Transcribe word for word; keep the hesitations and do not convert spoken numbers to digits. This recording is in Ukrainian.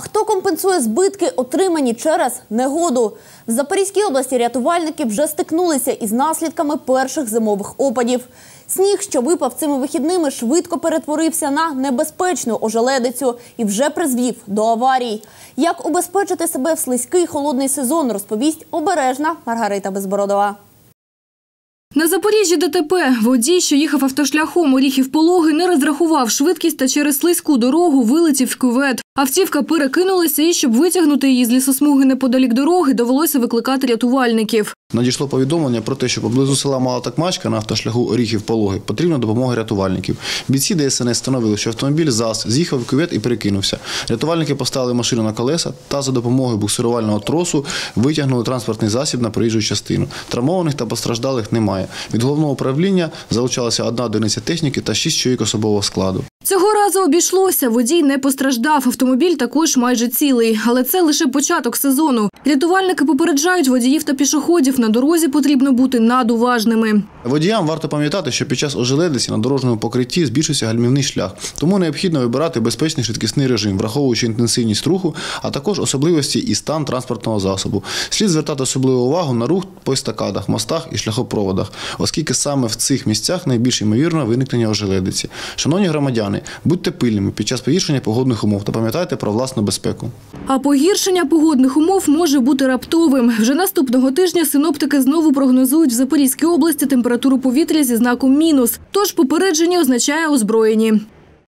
хто компенсує збитки, отримані через негоду? В Запорізькій області рятувальники вже стикнулися із наслідками перших зимових опадів. Сніг, що випав цими вихідними, швидко перетворився на небезпечну ожеледицю і вже призвів до аварій. Як убезпечити себе в слизький холодний сезон, розповість обережна Маргарита Безбородова. На Запоріжжі ДТП. Водій, що їхав автошляхом Оріхів-Пологи, не розрахував швидкість та через слизьку дорогу вилетів в кювет. Автівка перекинулася і, щоб витягнути її з лісосмуги неподалік дороги, довелося викликати рятувальників. Надійшло повідомлення про те, що поблизу села Мала Такмачка на автошляху Оріхів-Пологи потрібна допомога рятувальників. Бійці ДСНС встановили, що автомобіль ЗАЗ з'їхав в кювет і перекинувся. Рятувальники поставили машину на колеса та за допомогою буксирувального тросу витягнули транспортний засіб на проїжджу частину. Травмованих та постраждалих немає. Від головного управління залучалася одна одиниця техніки та шість чоловік особового складу. Цього разу обійшлося. Водій не постраждав. Автомобіль також майже цілий. Але це лише початок сезону. Рятувальники попереджають водіїв та пішоходів. На дорозі потрібно бути надуважними. Водіям варто пам'ятати, що під час ожеледиці на дорожньому покритті збільшується гальмівний шлях. Тому необхідно вибирати безпечний швидкісний режим, враховуючи інтенсивність руху, а також особливості і стан транспортного засобу. Слід звертати особливу увагу на рух по естакадах, мостах і шляхопроводах, оскільки саме в цих місцях найбільш ймовірно виникнення ожеледиці. Шановні громадяни, будьте пильними під час погіршення погодних умов та пам'ятайте про власну безпеку. А погіршення погодних умов може бути раптовим. Вже наступного тижня синоптики знову прогнозують в Запорізькій області температуру повітря зі знаком мінус. Тож попередження означає озброєні.